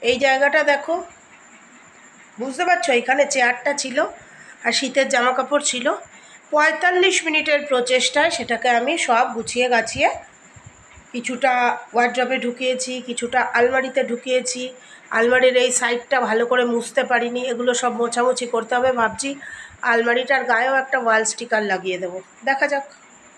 এই জায়গাটা দেখো, বুঝতে পারছো? এখানে চেয়ারটা ছিল আর শীতের জামা কাপড় ছিল। 45 মিনিটের প্রচেষ্টায় সেটাকে আমি সব গুছিয়ে গাছিয়ে কিছুটা ওয়ার্ড্রবে ঢুকিয়েছি, কিছুটা আলমারিতে ঢুকিয়েছি। আলমারির এই সাইডটা ভালো করে মুছতে পারিনি, এগুলো সব মোছামুছি করতে হবে। ভাবছি আলমারিটার গায়েও একটা ওয়াল স্টিকার লাগিয়ে দেবো, দেখা যাক।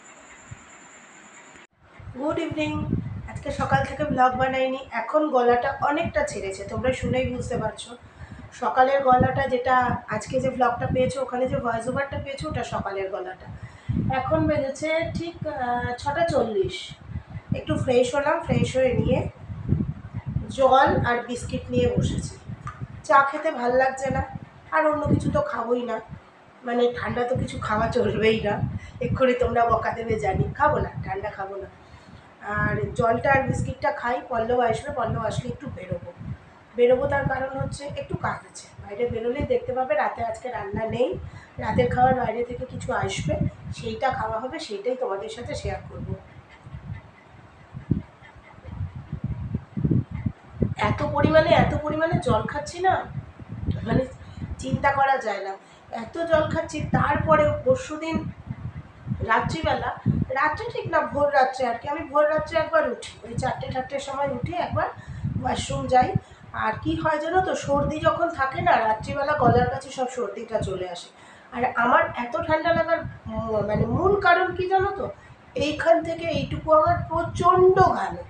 Good evening. আজকে সকাল থেকে ব্লগ বানাইনি, এখন গলাটা অনেকটা ছেড়েছে, তোমরা শুনেই বুঝতে পারছো। সকালের গলাটা, যেটা আজকে যে ব্লগটা পেয়েছো, ওখানে যে ভয়েস ওভারটা পেয়েছো, ওটা সকালের গলাটা। এখন বেজেছে ঠিক 6:40। একটু ফ্রেশ হলাম, ফ্রেশ হয়ে নিয়ে জল আর বিস্কিট নিয়ে বসেছি। চা খেতে ভাল লাগছে না, আর অন্য কিছু তো খাবোই না, মানে ঠান্ডা তো কিছু খাওয়া চলবেই না। এক্ষুনি তোমরা বকা দেবে জানি, খাবো না, ঠান্ডা খাবো না। আর জলটা আর বিস্কিটটা খাই। পল্লব আসবে, পল্লব আসলে একটু বেরোবো। তার কারণ হচ্ছে একটু কাজ আছে, বাইরে বেরোলেই দেখতে পাবে রাতে আজকে রান্না নেই। রাতের খাবার বাইরে থেকে কিছু আসবে, সেইটা খাওয়া হবে, সেইটাই তোমাদের সাথে শেয়ার করব। এত পরিমাণে জল খাচ্ছি না, মানে চিন্তা করা যায় না। এত জল খাচ্ছি, তারপরে পরশুদিন রাত্রিবেলা, রাত্রে ঠিক না, ভোর রাত্রে আর কি, আমি ভোর রাত্রে একবার উঠি, ওই 4-4টের সময় উঠি, একবার ওয়াশরুম যাই। আর কি হয় জানো তো, সর্দি যখন থাকে না, রাত্রিবেলা গলার কাছে সব সর্দিটা চলে আসে। আর আমার এত ঠান্ডা লাগার মানে মূল কারণ কি জানো তো, এইখান থেকে এইটুকু আমার প্রচণ্ড ঘামে।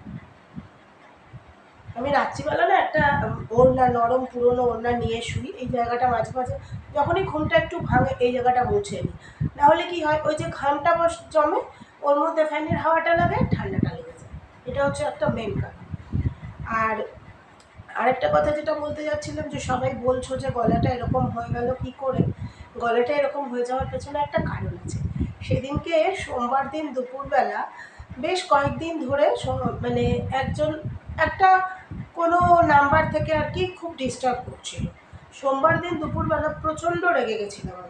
আমি রাত্রিবেলা না একটা ওড়না, নরম পুরোনো ওড়না নিয়ে শুই, এই জায়গাটা মাঝে মাঝে যখনই ঘুমটা একটু ভাঙে এই জায়গাটা মুছে নিই। নাহলে কি হয়, ওই যে ঘামটা জমে, ওর মধ্যে ফ্যানের হাওয়াটা লাগে, ঠান্ডাটা লেগে যায়। এটা হচ্ছে একটা মেন কারণ। আর আরেকটা কথা যেটা বলতে যাচ্ছিলাম, যে সবাই বলছো যে গলাটা এরকম হয়ে গেল কী করে। গলাটা এরকম হয়ে যাওয়ার পেছনে একটা কারণ আছে। সেদিনকে সোমবার দিন দুপুরবেলা বেশ কয়েকদিন ধরে মানে একটা কোনো নাম্বার থেকে আর কি খুব ডিস্টার্ব করছিল। সোমবার দিন দুপুরবেলা প্রচণ্ড রেগে গেছিলাম,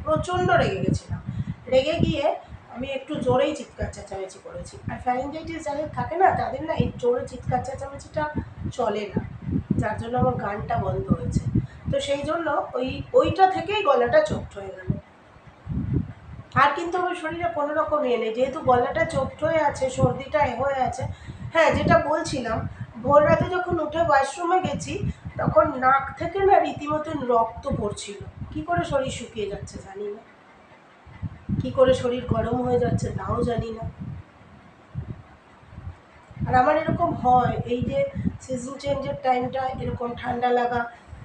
রেগে গিয়ে আমি একটু জোরেই চিৎকার চেঁচামেচি করেছি। আর ফ্যারিঞ্জাইটিস যাদের থাকে না, তাদের না এই জোরে চিৎকার চেঁচামেচিটা চলে না, যার জন্য আমার গানটা বন্ধ হয়েছে। তো সেই জন্য ওইটা থেকেই গলাটা চোখট হয়ে গেল। আর কিন্তু আমার শরীরে কোনো রকম ইয়ে নেই, যেহেতু গলাটা চোখট হয়ে আছে, সর্দিটা হয়ে আছে। হ্যাঁ, যেটা বলছিলাম, ভোর রাতে যখন উঠে ওয়াশরুমে গেছি, তখন নাক থেকে না রীতিমতন রক্ত পড়ছিল। কী করে শরীর শুকিয়ে যাচ্ছে জানি না, কী করে শরীর গরম হয়ে যাচ্ছে তাও জানি না। আর আমার এরকম হয়, এই যে সিজন চেঞ্জের টাইমটা এরকম ঠান্ডা লাগা,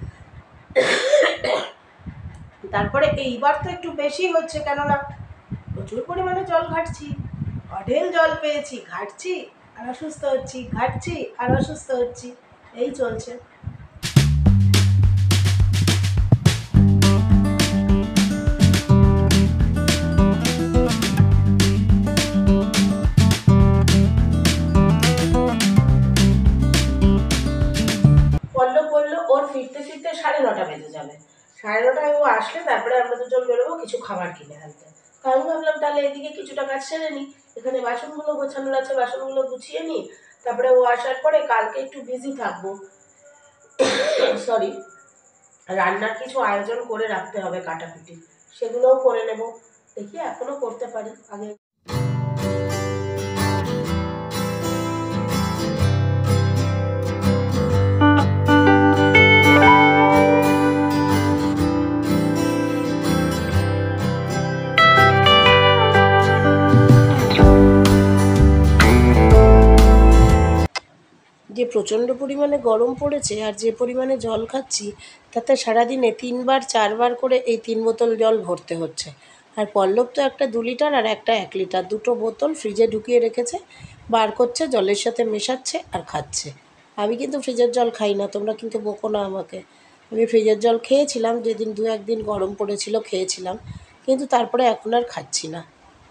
তারপরে এইবার তো একটু বেশি হচ্ছে, কেননা প্রচুর পরিমাণে জল ঘাটছি, অঢেল জল পেয়েছি, ঘাটছি আর অসুস্থ হচ্ছি, ঘাটছি আর অসুস্থ হচ্ছি, এই চলছে। পল্লব বললো ওর ফিরতে 9:30 বেজে যাবে। 9:30টায় ও আসলে তারপরে আমরা দুজন বেরোবো কিছু খাবার কিনে আনতে। তো আমি ভাবলাম তাহলে এদিকে কিছুটা কাজ সেরে নিই, এখানে বাসনগুলো গোছানোর আছে, বাসনগুলো গুছিয়ে নিই। তারপরে ও আসার পরে কালকে একটু বিজি থাকবো, সরি, রান্নার কিছু আয়োজন করে রাখতে হবে, কাটাকুটি, সেগুলোও করে নেব। দেখি এখনো করতে পারি আগে। যে প্রচণ্ড পরিমাণে গরম পড়েছে আর যে পরিমাণে জল খাচ্ছি, তাতে সারাদিনে 3-4বার করে এই 3 বোতল জল ভরতে হচ্ছে। আর পল্লব তো একটা 2 লিটার আর একটা 1 লিটার, দুটো বোতল ফ্রিজে ঢুকিয়ে রেখেছে, বার করছে, জলের সাথে মেশাচ্ছে আর খাচ্ছে। আমি কিন্তু ফ্রিজের জল খাই না, তোমরা কিন্তু বকো না আমাকে। আমি ফ্রিজের জল খেয়েছিলাম, যেদিন 2-1 দিন গরম পড়েছিল খেয়েছিলাম, কিন্তু তারপরে এখন আর খাচ্ছি না।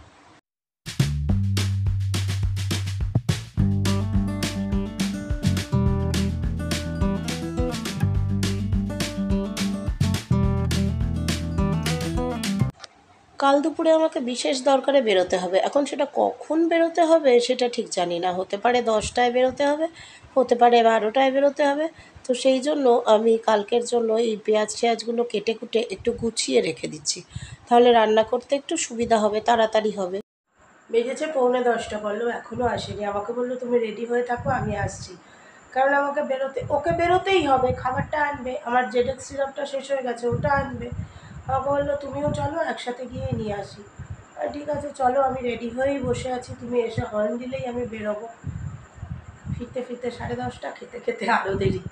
কাল দুপুরে আমাকে বিশেষ দরকারে বেরোতে হবে, এখন সেটা কখন বেরোতে হবে সেটা ঠিক জানি না। হতে পারে 10টায় বেরোতে হবে, হতে পারে 12টায় বেরোতে হবে, তো সেই জন্য আমি কালকের জন্য এই পেঁয়াজ টেয়াজগুলো কেটে কুটে একটু গুছিয়ে রেখে দিচ্ছি, তাহলে রান্না করতে একটু সুবিধা হবে, তাড়াতাড়ি হবে। বেজেছে 9:45, বললো এখনও আসেনি। আমাকে বললো তুমি রেডি হয়ে থাকো, আমি আসছি। কারণ আমাকে ওকে বেরোতেই হবে, খাবারটা আনবে, আমার জেডেক্স সিরাপটা শেষ হয়ে গেছে, ওটা আনবে। আমাকে বললো তুমিও চলো, একসাথে গিয়ে নিয়ে আসি। ঠিক আছে চলো, আমি রেডি হয়েই বসে আছি, তুমি এসে হর্ন দিলেই আমি বেরোবো। ফিরতে ফিরতে 10:30, খেতে খেতে আরও দেরি।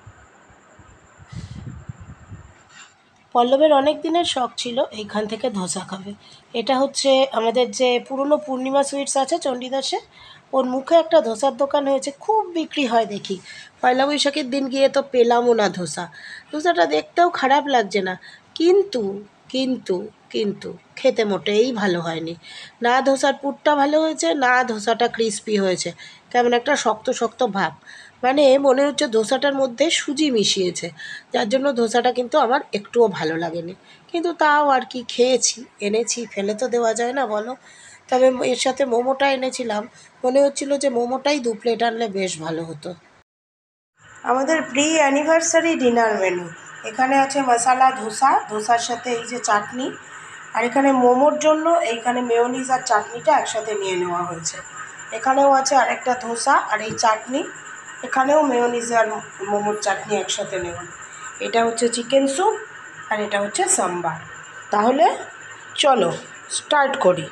পল্লবের অনেক দিনের শখ ছিল এইখান থেকে ধোসা খাবে। এটা হচ্ছে আমাদের যে পুরনো পূর্ণিমা সুইটস আছে চণ্ডীদাসে, ওর মুখে একটা ধোসার দোকান হয়েছে, খুব বিক্রি হয় দেখি। পয়লা বৈশাখের দিন গিয়ে তো পেলামও না ধোসা। ধোসাটা দেখতেও খারাপ লাগছে না, কিন্তু কিন্তু কিন্তু খেতে মোটেই ভালো হয়নি। না ধোসার পুরটা ভালো হয়েছে, না ধোসাটা ক্রিস্পি হয়েছে, কেমন একটা শক্ত শক্ত ভাব, মানে মনে হচ্ছে ধোসাটার মধ্যে সুজি মিশিয়েছে, যার জন্য ধোসাটা কিন্তু আমার একটুও ভালো লাগেনি। কিন্তু তাও আর কি, খেয়েছি, এনেছি, ফেলে তো দেওয়া যায় না বলো। তবে এর সাথে মোমোটা এনেছিলাম, মনে হচ্ছিল যে মোমোটাই 2 প্লেট আনলে বেশ ভালো হতো। আমাদের প্রি অ্যানিভার্সারি ডিনার মেনু, এখানে আছে মশালা ধোসা, ধোসার সাথে এই যে চাটনি, আর এখানে মোমোর জন্য এইখানে মেয়োনিজ আর চাটনিটা একসাথে নিয়ে নেওয়া হয়েছে। এখানেও আছে আরেকটা ধোসা আর এই চাটনি, এখানেও মেয়োনিজ আর মোমোর চাটনি একসাথে নেওয়া। এটা হচ্ছে চিকেন স্যুপ আর এটা হচ্ছে সাম্বার। তাহলে চলো স্টার্ট করি।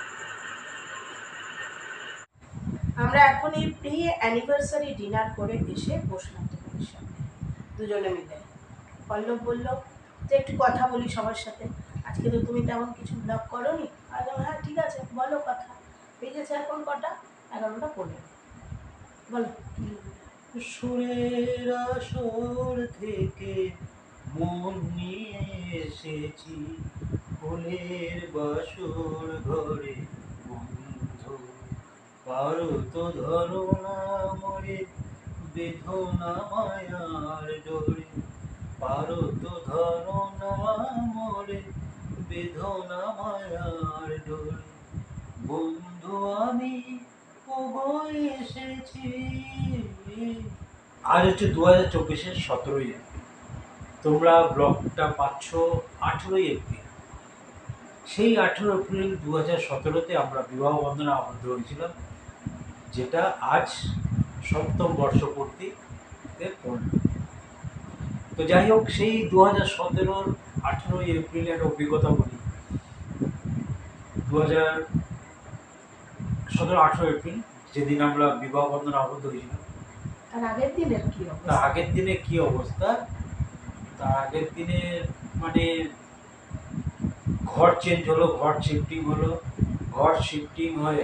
আমরা এখন এই প্রি অ্যানিভার্সারি ডিনার করে এসে বসলাম তোমাদের সামনে দুজনে মিলে। পল্লব বলল যে একটু কথা বলি সবার সাথে, আজকে তো তুমি তেমন কিছু ব্লগ করোনি। আর হ্যাঁ ঠিক আছে বলো কথা। বেজেছে এখন কটা, 11:15। বলো। সুরের আসর থেকে মন নিয়ে এসেছি ফুলের বাসর ঘরে বন্ধু, পারো তো ধরো না মরে বেঁধো না মায়ার ডোরে, পারো তো ধরো না মরে বেঁধো না মায়ার ডোরে, বন্ধু আমি ওগো এসেছি। আজ হচ্ছে 2024-এর 17ই এপ্রিল। তোমরা ব্লগটা পাচ্ছ 18ই এপ্রিল। সেই 18 এপ্রিল 2017-তে আমরা বিবাহ বন্ধনে আবদ্ধ হয়েছিলাম, যেটা আজ 7ম বর্ষপূর্তিতে পড়ল। তো যাই হোক, সেই 2017-র 18ই এপ্রিলের একটা অভিজ্ঞতা বলি। 2017-18 এপ্রিল যেদিন আমরা বিবাহ বন্ধনে আবদ্ধ হয়েছিলাম, তার আগের দিনের কি অবস্থা? তার আগের দিনে কি অবস্থা, তার আগের দিনে মানে ঘর চেঞ্জ হলো, ঘর শিফটিং হলো, ঘর শিফটিং হয়ে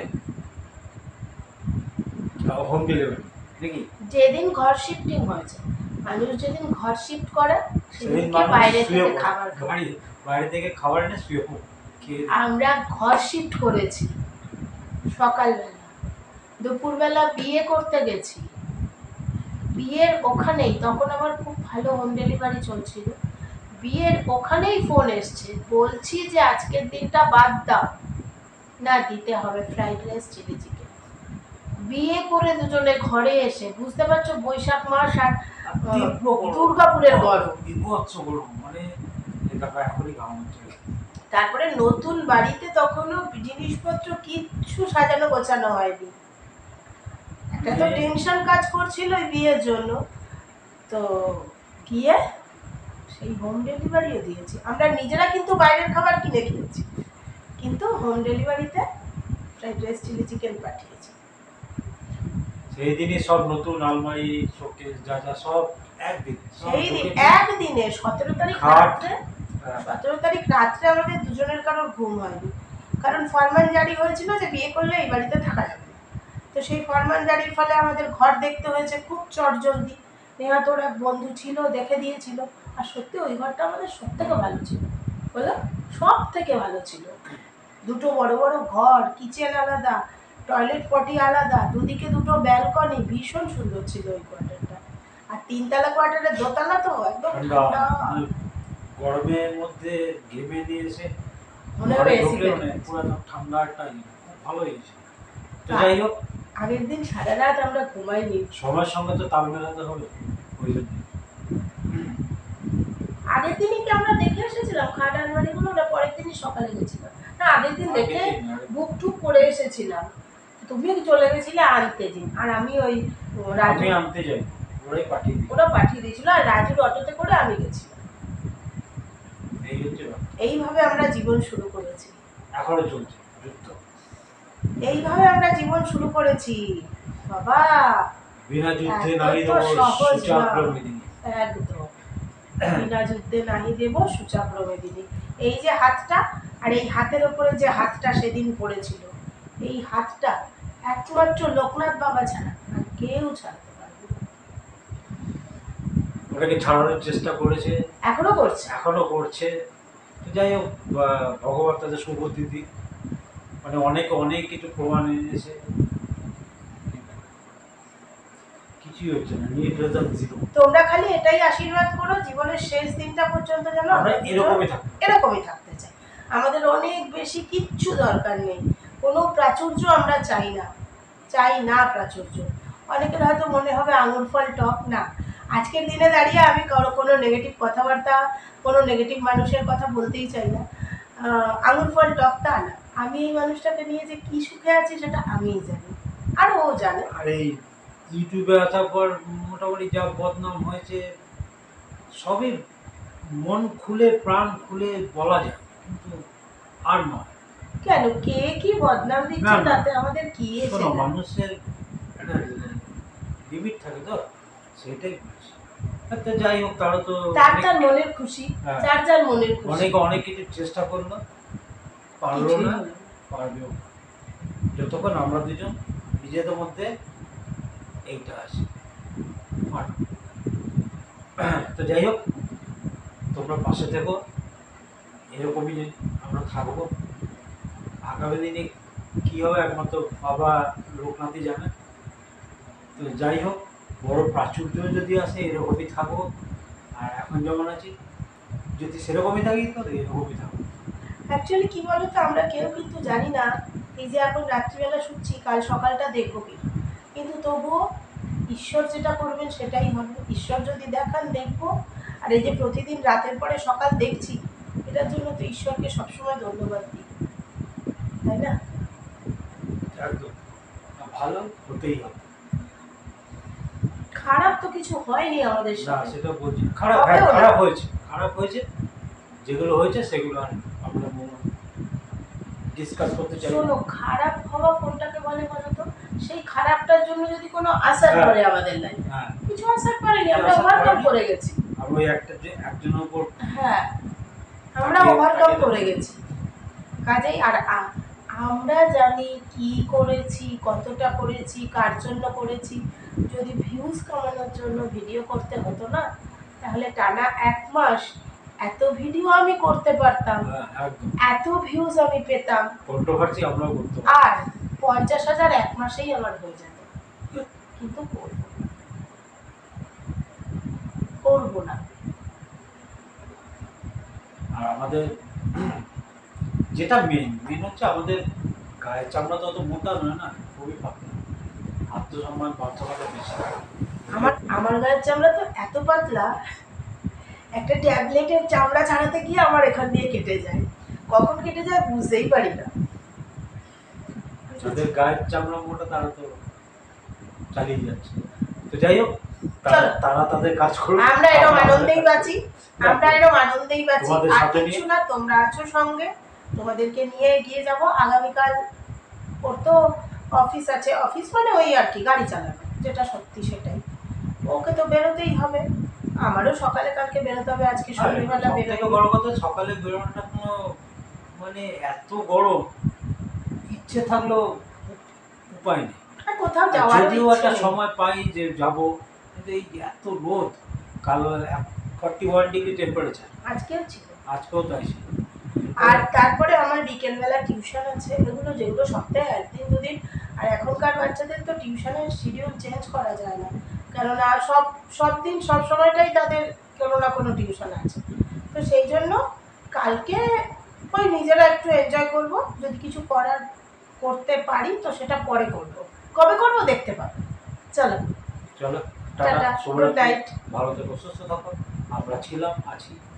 হোম ডেলিভারি নাকি যেদিন ঘর শিফটিং হয়েছে, মানুষ যেদিন ঘর শিফট করে সেদিন সেদিনকে মানুষ বাইরে শুয়ে থেকে পড়ে, খাবার খায়। বাইরে থেকে খাবার এনে শুয়ে পড়ে খেয়ে। আমরা ঘর শিফট করেছি সকালবেলা, দুপুরবেলা বিয়ে করতে গেছি, বিয়ের ওখানেই, তখন আমার খুব ভালো হোম ডেলিভারি চলছিল, বিয়ের ওখানেই ফোন এসছে, বলছি যে আজকের দিনটা বাদ দাও না, দিতে হবে ফ্রাইড রাইস চিলি চিকেন। বিয়ে করে দুজনে ঘরে এসে, বুঝতে পারছো বৈশাখ মাস আর দুর্গাপুরের গরম, বিভৎস গরম, মানে এটা এখনই গাম হচ্ছে। তারপরে নতুন বাড়িতে তখনও জিনিসপত্র কিচ্ছু সাজানো গোছানো হয়নি, একটা তো টেনশন কাজ করছিল বিয়ের জন্য। তো গিয়ে সেই হোম ডেলিভারিও দিয়েছি আমরা নিজেরা, কিন্তু বাইরের খাবার কিনে খেয়েছি, কিন্তু হোম ডেলিভারিতে ফ্রাইড রাইস চিলি চিকেন পাঠিয়েছি। সেই দিনই সব নতুন আলমারি শোকেস যা যা সব সেই দিন একদিনে 17 তারিখ রাত্রে, 17 তারিখ রাত্রে আমাদের দুজনের কারোর ঘুম হয়নি, কারণ ফরমান জারি হয়েছিল যে বিয়ে করলে এই বাড়িতে থাকা যাবে না। তো সেই ফরমান জারির ফলে আমাদের ঘর দেখতে হয়েছে খুব চটজলদি। নেহাতোর এক বন্ধু ছিল, দেখে দিয়েছিল, আর সত্যি ওই ঘরটা আমাদের সব থেকে ভালো ছিল, বলো সব থেকে ভালো ছিল। দুটো বড় বড় ঘর, কিচেন আলাদা, টয়লেট পটি আলাদা, দুদিকে দুটো ব্যালকনি, ভীষণ সুন্দর ছিল ওই কোয়ার্টারটা। আর 3তলা কোয়ার্টারের দোতলা তো একদম ঠান্ডা, গরমের মধ্যে ঘেমে দিয়েছে, মনে হয় এসি পুরো ঠান্ডা একটা খুব ভালো হয়েছে। তো যাই হোক, আগের দিন সারা রাত আমরা ঘুমাইনি, সময়ের সঙ্গে তো তাল মেলাতে হবে, ওই জন্য গেছিলাম খাট আলমারিগুলো, না পরের দিনই সকালে গেছিলাম, না আগের দিন দেখে আগের দিন, বুক টুক করে এসেছিলাম। তুমি চলে গেছিলে আনতে দিন, আর আমি ওই রাজু, আমি আনতে যাই, ওরাই পাঠিয়ে দিই। ওরা পাঠিয়ে দিয়েছিল, আর রাজুর অটোতে করে আমি গেছিলাম। এই হচ্ছে ব্যাপার। এইভাবে আমরা জীবন শুরু করেছি, এখনো চলছে যুদ্ধ। এইভাবে আমরা জীবন শুরু করেছি বাবা। বিনা যুদ্ধে এত নারী তো দেব সহজ সুচাগ্র না। মেদিনী। একদম, বিনা যুদ্ধে নাহি দেব সুচাগ্র মেদিনী। এই যে হাতটা, আর এই হাতের ওপরে যে হাতটা সেদিন পড়েছিল, এই হাতটা একমাত্র লোকনাথ বাবা ছাড়া আর কেউ ছাড়তে পারবে না। ওটাকে ছাড়ানোর চেষ্টা করেছে, এখনো করছে। এখনো করছে। তো যাই হোক, ভগবান তাদের সুবুদ্ধি দিক। মানে অনেক অনেক কিছু প্রমাণ এনেছে, কিছুই হচ্ছে না, নিট রেজাল্ট 0। তোমরা খালি এটাই আশীর্বাদ করো, জীবনের শেষ দিনটা পর্যন্ত যেন আমরা এরকমই থাকবো। এরকমই থাকতে চাই। আমাদের অনেক বেশি কিচ্ছু দরকার নেই, কোনো প্রাচুর্য আমরা চাই না, চাই না প্রাচুর্য। অনেকের হয়তো মনে হবে আঙুর ফল টক, না, আজকের দিনে দাঁড়িয়ে আমি কোনো নেগেটিভ কথাবার্তা, কোনো নেগেটিভ মানুষের কথা বলতেই চাই না। আঙুর ফল টক তা না, আমি এই মানুষটাকে নিয়ে যে কি সুখে আছি সেটা আমিই জানি, আর ও জানে। আর এই ইউটিউবে আসার পর মোটামুটি যা বদনাম হয়েছে, সবই মন খুলে প্রাণ খুলে বলা যায়, কিন্তু আর নয়। কেন, কে কি বদনাম দিচ্ছে না, না। তাতে আমাদের কি এসে শোনো, যায়? মানুষের একটা লিমিট থাকে, তো সেটাই বলছি। তো যাই হোক, তারা তো তার তার মনের খুশি, হ্যাঁ, যার যার মনের খুশি। অনেক অনেক কিছু চেষ্টা করলো, পারলো কিছুই না, হলো না। পারবেও না। যতক্ষণ আমরা দুজন নিজেদের মধ্যে এইটা আছে। তো যাই হোক, তোমরা পাশে থেকো, এরকমই আমরা থাকবো। আগামী দিনে কী হবে একমাত্র বাবা লোকনাথই জানে। তো যাই হোক, বড় প্রাচুর্য যদি আসে এরকমই থাকবো, আর এখন যেমন আছি যদি সেরকমই থাকি তো এরকমই থাকবো। অ্যাকচুয়ালি কি বলতো, আমরা কেউ কিন্তু জানি না এই যে এখন রাত্রিবেলা শুচ্ছি কাল সকালটা দেখবো কি, কিন্তু তবুও ঈশ্বর যেটা করবেন সেটাই হবে। ঈশ্বর যদি দেখান দেখবো, আর এই যে প্রতিদিন রাতের পরে সকাল দেখছি, এটার জন্য তো ঈশ্বরকে সবসময় ধন্যবাদ দিই, তাই না? একদম ভালো হতেই হবে। খারাপ তো কিছু হয়নি আমাদের না, সাথে। সেটা বলছি, খারাপ হবেও না। খারাপ হয়েছে, খারাপ হয়েছে, যেগুলো হয়েছে সেগুলো আর আমরা ডিসকাস করতে চাই না। শোনো, খারাপ হওয়া কোনটাকে বলে বলো তো? সেই খারাপটার জন্য যদি কোনো আসার হ্যাঁ। করে আমাদের লাইফে, হ্যাঁ, কিছু আসার করেনি, কিছু আমরা আসার ওভারকাম করেনি। করে গেছি। আমরা ওই একজনের উপর হ্যাঁ, আমরা কাটিয়ে- ওভারকাম কাটিয়ে করে দিচ্ছি। গেছি। কাজেই আর আমরা জানি কি করেছি, কতটা করেছি, কার জন্য করেছি। যদি ভিউজ কামানোর জন্য ভিডিও করতে হতো না, তাহলে টানা 1 মাস এত ভিডিও আমি করতে পারতাম, হ্যাঁ, একদম এত ভিউজ আমি পেতাম, কন্ট্রোভার্সি আমরাও করতে পারি। আর 50,000 1 মাসেই আমার হয়ে যেত। কিন্তু করবো না। আর আমাদের যেটা মেন হচ্ছে, আমাদের গায়ের চামড়া তো অত মোটা নয় না, খুবই পাতলা। আত্মসম্মান বাধ্যকতা বেশি। আমার গায়ের চামড়া তো এত পাতলা, একটা ট্যাবলেটের চামড়া ছাড়াতে গিয়ে আমার এখান দিয়ে কেটে যায়, কখন কেটে যায় বুঝতেই পারি না। যাদের গায়ের চামড়া মোটা তারা তো চালিয়ে যাচ্ছে। তো যাই হোক, চলো। তারা তাদের কাজ করুক, আমরা এরকম আমরা আনন্দেই আমাদের কাজ বাঁচি, করি। আমরা এরকম আনন্দেই বাঁচি, তোমাদের আর সাথে কিছু নিয়ে। না। তোমরা আছো সঙ্গে, তোমাদেরকে নিয়ে এগিয়ে যাব। আগামীকাল ওর তো অফিস আছে, অফিস মানে ওই আর কি গাড়ি চালানো, যেটা সত্যি সেটাই। ওকে তো বেরোতেই হবে, আমারও সকালে কালকে বেরোতে হবে, আজকে সন্ধ্যেবেলা সবথেকে বেরোবো। বড় কথা, সকালে বেরোনোটা কোনো মানে এত গরম, ইচ্ছে থাকলেও উপায় নেই। আর কোথাও যাওয়ার যদিও একটা সময় পাই যে যাব, কিন্তু এই এত রোদ, কাল 41 ডিগ্রি টেম্পারেচার, আজকেও ছিল। আজকেও তাই ছিল। আর তারপরে আমার বিকেলবেলা টিউশন আছে, এগুলো যেগুলো সপ্তাহে 1 দিন 2 দিন। আর এখনকার বাচ্চাদের তো টিউশনের শিডিউল চেঞ্জ করা যায় না, কেননা সব দিন সব সময়টাই তাদের কোনো না কোনো টিউশন আছে। তো সেই জন্য কালকে ওই নিজেরা একটু এনজয় করব, যদি কিছু করতে পারি তো সেটা পরে করব, কবে করব দেখতে পাবো। চলো, চলো, টাটা, টাটা, গুড নাইট। ভালো থেকো, সুস্থ থাকো। আমরা ছিলাম, আছি।